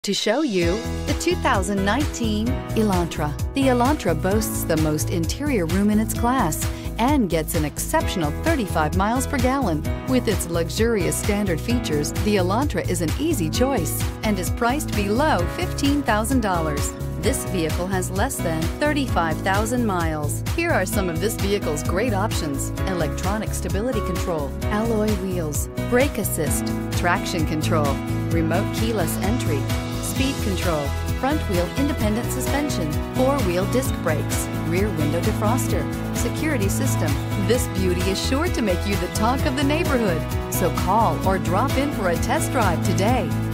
To show you the 2019 Elantra. The Elantra boasts the most interior room in its class and gets an exceptional 35 miles per gallon. With its luxurious standard features, the Elantra is an easy choice and is priced below $15,000. This vehicle has less than 35,000 miles. Here are some of this vehicle's great options: electronic stability control, alloy wheels, brake assist, traction control, remote keyless entry, speed control, front wheel independent suspension, four-wheel disc brakes, rear window defroster, security system. This beauty is sure to make you the talk of the neighborhood. So call or drop in for a test drive today.